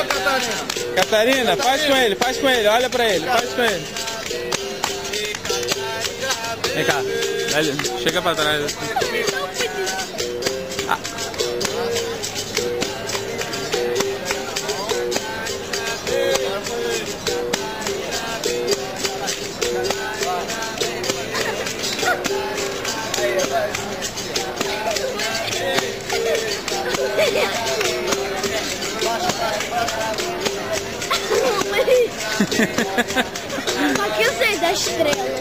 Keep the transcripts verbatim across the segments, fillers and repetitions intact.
Boa, Catarina. Catarina, faz com ele, faz com ele, olha pra ele, faz com ele. Vem cá, chega pra trás. Ah. Só que eu sei da estrela.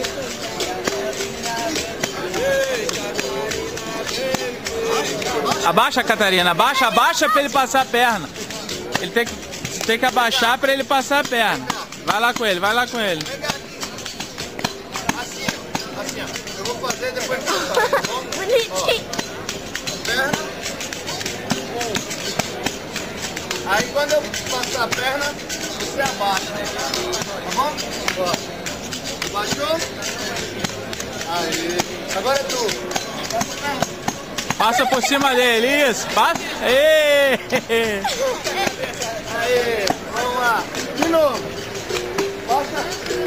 Abaixa, Catarina, abaixa, abaixa pra ele passar a perna. Ele tem que, tem que abaixar pra ele passar a perna. Vai lá com ele, vai lá com ele. Assim, ó. Assim, ó. Eu vou fazer depois que você faz, tá bom? Bonitinho. Perna. Aí quando eu passar a perna, você abaixa. Tá bom? Ó. Baixou? Aí. Agora é tu. Passa a perna. Passa por cima dele, isso. Passa. Ê! Aí, vamos lá. De novo. Passa.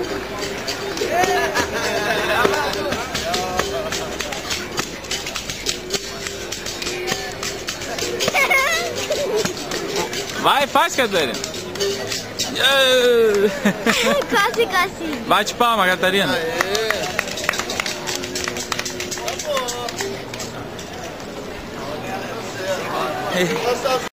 Vai, faz, Catarina. Quase, quase. Bate palma, Catarina. Tá bom.